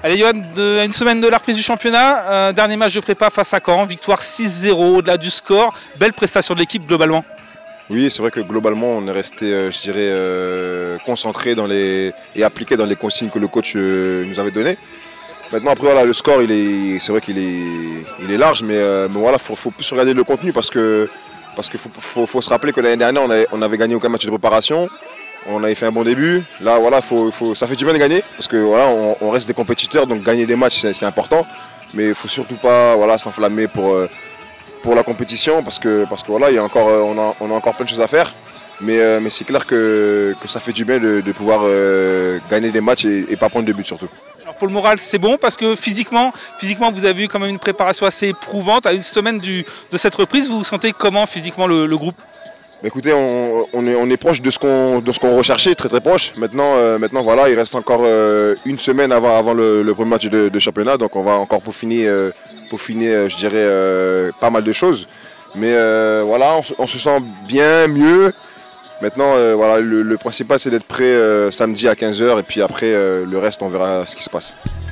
Allez Johan, à une semaine de la reprise du championnat, dernier match de prépa face à Caen, victoire 6-0 au-delà du score. Belle prestation de l'équipe globalement. Oui, c'est vrai que globalement on est resté, je dirais, concentré et appliqué dans les consignes que le coach nous avait données. Maintenant après voilà, le score c'est vrai qu'il est large, mais voilà, faut plus regarder le contenu parce que faut se rappeler que l'année dernière on n'avait gagné aucun match de préparation. On avait fait un bon début. Là, voilà, ça fait du bien de gagner parce que voilà, on reste des compétiteurs, donc gagner des matchs c'est important. Mais il ne faut surtout pas voilà, s'enflammer pour la compétition parce que voilà, on a encore plein de choses à faire. Mais c'est clair que ça fait du bien de pouvoir gagner des matchs et pas prendre de but surtout. Alors pour le moral, c'est bon parce que physiquement, vous avez eu quand même une préparation assez éprouvante. À une semaine de cette reprise, vous vous sentez comment physiquement le groupe ? Écoutez, on est proche de ce qu'on recherchait, très très proche. Maintenant voilà, il reste encore une semaine avant le premier match de championnat, donc on va encore peaufiner, je dirais, pas mal de choses. Mais voilà, on se sent bien, mieux. Maintenant, voilà, le principal c'est d'être prêt samedi à 15 h et puis après le reste on verra ce qui se passe.